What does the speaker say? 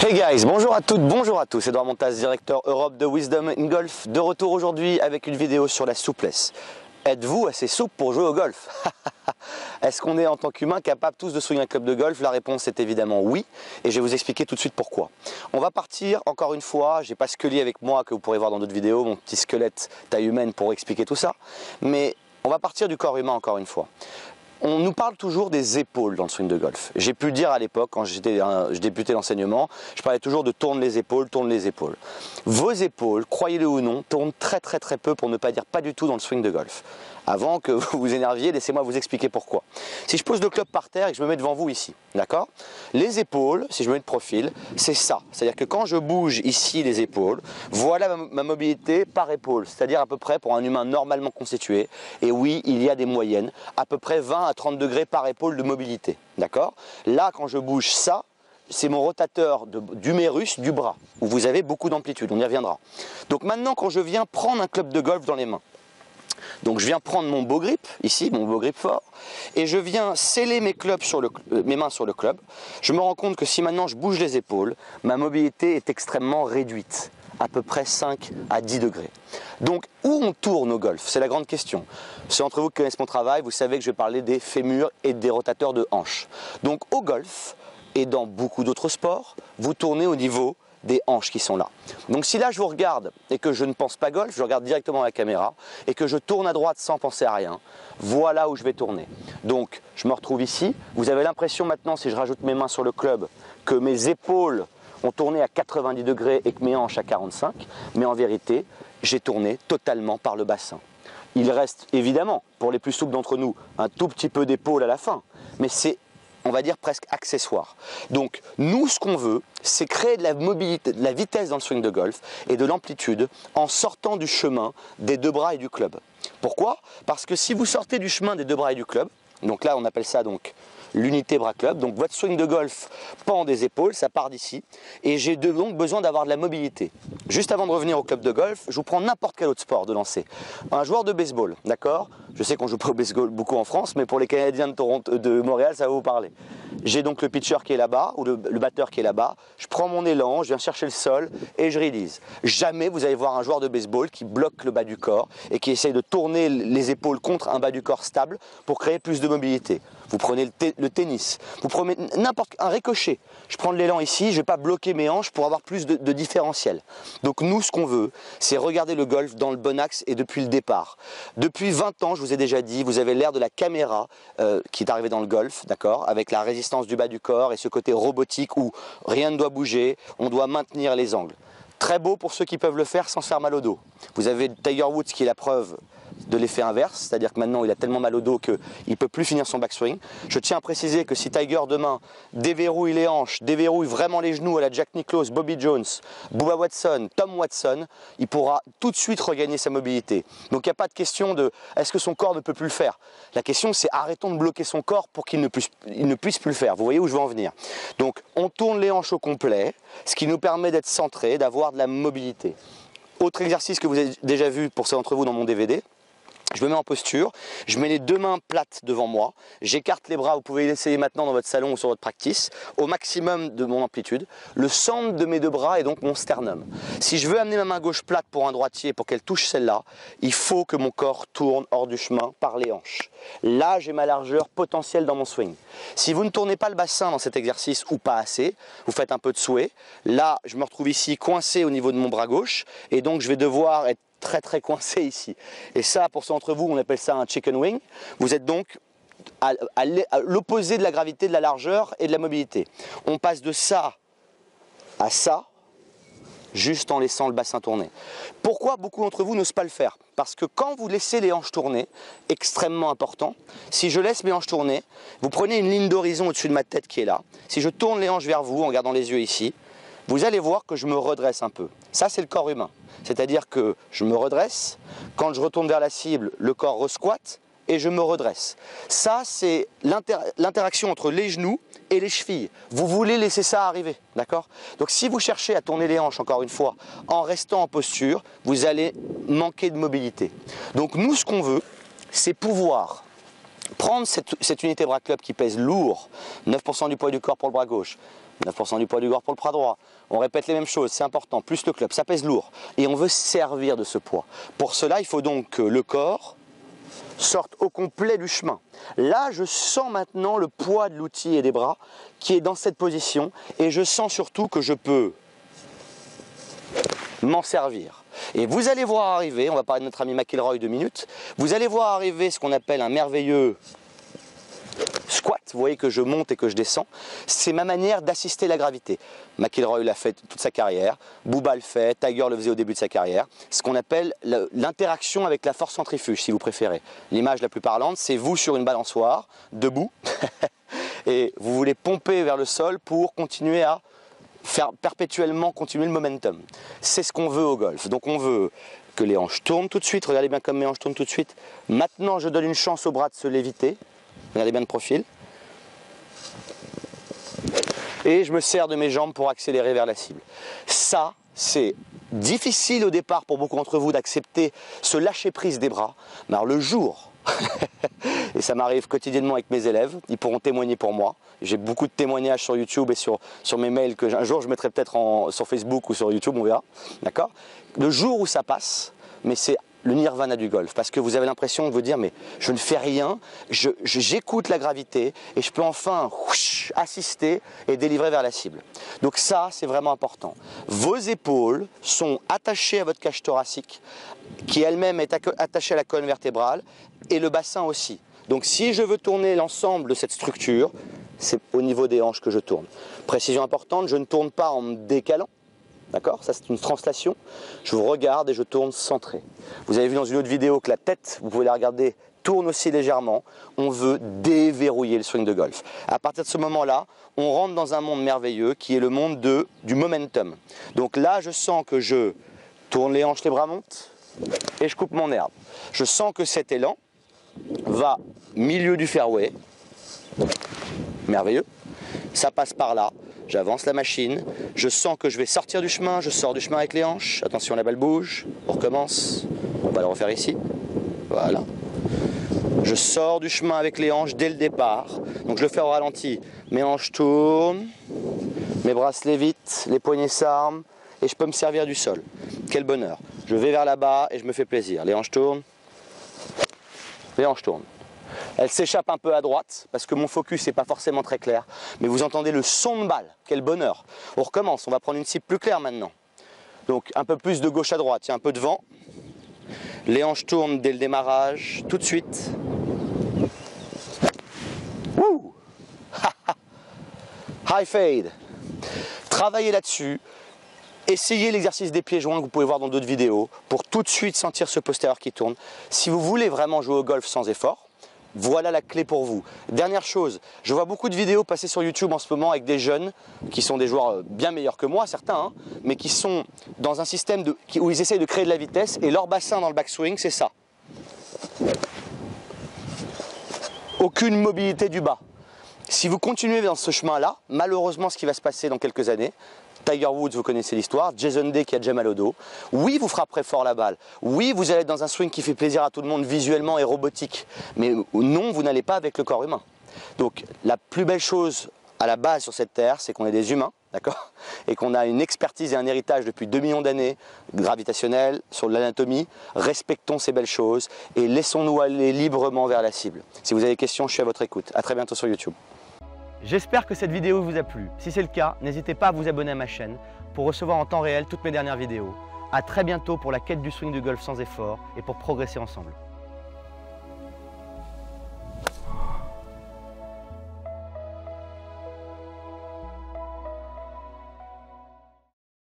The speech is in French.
Hey guys, bonjour à toutes, bonjour à tous, Edouard Montas, directeur Europe de Wisdom in Golf, de retour aujourd'hui avec une vidéo sur la souplesse. Êtes-vous assez souple pour jouer au golf? Est-ce qu'on est en tant qu'humain capable tous de swing un club de golf? La réponse est évidemment oui, et je vais vous expliquer tout de suite pourquoi. On va partir encore une fois, j'ai pas Scully avec moi que vous pourrez voir dans d'autres vidéos, mon petit squelette taille humaine pour expliquer tout ça, mais on va partir du corps humain encore une fois. On nous parle toujours des épaules dans le swing de golf. J'ai pu le dire à l'époque, quand je débutais l'enseignement, je parlais toujours de tourne les épaules, tourne les épaules. Vos épaules, croyez-le ou non, tournent très peu, pour ne pas dire pas du tout dans le swing de golf. Avant que vous vous énerviez, laissez-moi vous expliquer pourquoi. Si je pose le club par terre et que je me mets devant vous ici, d'accord? Les épaules, si je me mets de profil, c'est ça. C'est-à-dire que quand je bouge ici les épaules, voilà ma mobilité par épaule. C'est-à-dire à peu près pour un humain normalement constitué. Et oui, il y a des moyennes, à peu près 20 à 30 degrés par épaule de mobilité. D'accord? Là, quand je bouge ça, c'est mon rotateur d'humérus du bras, où vous avez beaucoup d'amplitude, on y reviendra. Donc maintenant, quand je viens prendre un club de golf dans les mains, donc je viens prendre mon beau grip, ici, mon beau grip fort, et je viens sceller mes mains sur le club. Je me rends compte que si maintenant je bouge les épaules, ma mobilité est extrêmement réduite, à peu près 5 à 10 degrés. Donc où on tourne au golf? C'est la grande question. Ceux d'entre vous qui connaissent mon travail, vous savez que je vais parler des fémurs et des rotateurs de hanches. Donc au golf, et dans beaucoup d'autres sports, vous tournez au niveau des hanches qui sont là. Donc si là je vous regarde et que je ne pense pas golf, je regarde directement la caméra et que je tourne à droite sans penser à rien, voilà où je vais tourner. Donc je me retrouve ici, vous avez l'impression maintenant, si je rajoute mes mains sur le club, que mes épaules ont tourné à 90 degrés et que mes hanches à 45, mais en vérité, j'ai tourné totalement par le bassin. Il reste évidemment, pour les plus souples d'entre nous, un tout petit peu d'épaule à la fin, mais c'est, on va dire, presque accessoire. Donc nous, ce qu'on veut, c'est créer de la mobilité, de la vitesse dans le swing de golf et de l'amplitude en sortant du chemin des deux bras et du club. Pourquoi? Parce que si vous sortez du chemin des deux bras et du club, donc là on appelle ça donc l'unité bras club, donc votre swing de golf pend des épaules, ça part d'ici, et j'ai donc besoin d'avoir de la mobilité. Juste avant de revenir au club de golf, je vous prends n'importe quel autre sport de lancer. Un joueur de baseball, d'accord? Je sais qu'on joue pas au baseball beaucoup en France, mais pour les Canadiens de Montréal, ça va vous parler. J'ai donc le pitcher qui est là-bas, ou le batteur qui est là-bas, je prends mon élan, je viens chercher le sol, et je release. Jamais vous allez voir un joueur de baseball qui bloque le bas du corps, et qui essaye de tourner les épaules contre un bas du corps stable, pour créer plus de mobilité. Vous prenez le tennis, vous prenez un ricochet. Je prends de l'élan ici, je ne vais pas bloquer mes hanches pour avoir plus de différentiel. Donc nous, ce qu'on veut, c'est regarder le golf dans le bon axe et depuis le départ. Depuis 20 ans, je vous ai déjà dit, vous avez l'air de la caméra qui est arrivée dans le golf, d'accord, avec la résistance du bas du corps et ce côté robotique où rien ne doit bouger, on doit maintenir les angles. Très beau pour ceux qui peuvent le faire sans se faire mal au dos. Vous avez Tiger Woods qui est la preuve de l'effet inverse, c'est-à-dire que maintenant il a tellement mal au dos qu'il ne peut plus finir son backswing. Je tiens à préciser que si Tiger demain déverrouille les hanches, déverrouille vraiment les genoux à la Jack Nicklaus, Bobby Jones, Bubba Watson, Tom Watson, il pourra tout de suite regagner sa mobilité. Donc il n'y a pas de question de est-ce que son corps ne peut plus le faire. La question c'est arrêtons de bloquer son corps pour qu'il ne puisse plus le faire. Vous voyez où je veux en venir. Donc on tourne les hanches au complet, ce qui nous permet d'être centré, d'avoir de la mobilité. Autre exercice que vous avez déjà vu pour ceux d'entre vous dans mon DVD. Je me mets en posture, je mets les deux mains plates devant moi, j'écarte les bras, vous pouvez l'essayer maintenant dans votre salon ou sur votre practice, au maximum de mon amplitude. Le centre de mes deux bras est donc mon sternum. Si je veux amener ma main gauche plate pour un droitier, pour qu'elle touche celle-là, il faut que mon corps tourne hors du chemin par les hanches. Là, j'ai ma largeur potentielle dans mon swing. Si vous ne tournez pas le bassin dans cet exercice ou pas assez, vous faites un peu de sway. Là, je me retrouve ici coincé au niveau de mon bras gauche et donc je vais devoir être très coincé ici. Et ça, pour ceux d'entre vous, on appelle ça un chicken wing. Vous êtes donc à l'opposé de la gravité, de la largeur et de la mobilité. On passe de ça à ça, juste en laissant le bassin tourner. Pourquoi beaucoup d'entre vous n'osent pas le faire? Parce que quand vous laissez les hanches tourner, extrêmement important, si je laisse mes hanches tourner, vous prenez une ligne d'horizon au-dessus de ma tête qui est là. Si je tourne les hanches vers vous en gardant les yeux ici, vous allez voir que je me redresse un peu. Ça, c'est le corps humain. C'est-à-dire que je me redresse, quand je retourne vers la cible, le corps resquatte et je me redresse. Ça, c'est l'interaction entre les genoux et les chevilles. Vous voulez laisser ça arriver, d'accord? Donc si vous cherchez à tourner les hanches, encore une fois, en restant en posture, vous allez manquer de mobilité. Donc nous, ce qu'on veut, c'est pouvoir prendre cette unité bras club qui pèse lourd, 9% du poids du corps pour le bras gauche, 9% du poids du corps pour le bras droit. On répète les mêmes choses, c'est important, plus le club, ça pèse lourd. Et on veut servir de ce poids. Pour cela, il faut donc que le corps sorte au complet du chemin. Là, je sens maintenant le poids de l'outil et des bras qui est dans cette position. Et je sens surtout que je peux m'en servir. Et vous allez voir arriver, on va parler de notre ami McIlroy 2 minutes, vous allez voir arriver ce qu'on appelle un merveilleux squat, vous voyez que je monte et que je descends, c'est ma manière d'assister la gravité. McIlroy l'a fait toute sa carrière, Bubba le fait, Tiger le faisait au début de sa carrière, ce qu'on appelle l'interaction avec la force centrifuge si vous préférez. L'image la plus parlante, c'est vous sur une balançoire, debout, et vous voulez pomper vers le sol pour continuer à faire perpétuellement continuer le momentum. C'est ce qu'on veut au golf. Donc on veut que les hanches tournent tout de suite, regardez bien comme mes hanches tournent tout de suite. Maintenant je donne une chance au bras de se léviter. Regardez bien de profil. Et je me sers de mes jambes pour accélérer vers la cible. Ça, c'est difficile au départ pour beaucoup d'entre vous d'accepter ce lâcher-prise des bras. Mais alors le jour, et ça m'arrive quotidiennement avec mes élèves, ils pourront témoigner pour moi. J'ai beaucoup de témoignages sur YouTube et sur mes mails que un jour je mettrai peut-être sur Facebook ou sur YouTube, on verra. D'accord ? Le jour où ça passe, mais c'est le nirvana du golf, parce que vous avez l'impression de vous dire mais je ne fais rien, j'écoute la gravité et je peux enfin assister et délivrer vers la cible. Donc ça c'est vraiment important. Vos épaules sont attachées à votre cage thoracique qui elle-même est attachée à la colonne vertébrale et le bassin aussi. Donc si je veux tourner l'ensemble de cette structure, c'est au niveau des hanches que je tourne. Précision importante, je ne tourne pas en me décalant. D'accord? Ça c'est une translation. Je vous regarde et je tourne centré. Vous avez vu dans une autre vidéo que la tête, vous pouvez la regarder, tourne aussi légèrement. On veut déverrouiller le swing de golf. À partir de ce moment-là, on rentre dans un monde merveilleux qui est le monde du momentum. Donc là, je sens que je tourne les hanches, les bras montent et je coupe mon herbe. Je sens que cet élan va milieu du fairway. Merveilleux. Ça passe par là. J'avance la machine, je sens que je vais sortir du chemin, je sors du chemin avec les hanches, attention la balle bouge, on recommence, on va le refaire ici, voilà. Je sors du chemin avec les hanches dès le départ, donc je le fais au ralenti, mes hanches tournent, mes bras se lévitent, les poignets s'arment et je peux me servir du sol. Quel bonheur, je vais vers là-bas et je me fais plaisir, les hanches tournent, les hanches tournent. Elle s'échappe un peu à droite parce que mon focus n'est pas forcément très clair. Mais vous entendez le son de balle. Quel bonheur. On recommence. On va prendre une cible plus claire maintenant. Donc un peu plus de gauche à droite. Il y a un peu de vent. Les hanches tournent dès le démarrage. Tout de suite. Wouh. High fade. Travaillez là-dessus. Essayez l'exercice des pieds joints que vous pouvez voir dans d'autres vidéos pour tout de suite sentir ce postérieur qui tourne. Si vous voulez vraiment jouer au golf sans effort, voilà la clé pour vous. Dernière chose, je vois beaucoup de vidéos passer sur YouTube en ce moment avec des jeunes qui sont des joueurs bien meilleurs que moi, certains, hein, mais qui sont dans un système où ils essayent de créer de la vitesse et leur bassin dans le backswing, c'est ça. Aucune mobilité du bas. Si vous continuez dans ce chemin-là, malheureusement ce qui va se passer dans quelques années, Tiger Woods, vous connaissez l'histoire, Jason Day qui a déjà mal au dos. Oui, vous frapperez fort la balle. Oui, vous allez être dans un swing qui fait plaisir à tout le monde visuellement et robotique. Mais non, vous n'allez pas avec le corps humain. Donc, la plus belle chose à la base sur cette terre, c'est qu'on est des humains, d'accord? Et qu'on a une expertise et un héritage depuis 2 millions d'années gravitationnel, sur l'anatomie. Respectons ces belles choses et laissons-nous aller librement vers la cible. Si vous avez des questions, je suis à votre écoute. À très bientôt sur YouTube. J'espère que cette vidéo vous a plu. Si c'est le cas, n'hésitez pas à vous abonner à ma chaîne pour recevoir en temps réel toutes mes dernières vidéos. A très bientôt pour la quête du swing du golf sans effort et pour progresser ensemble.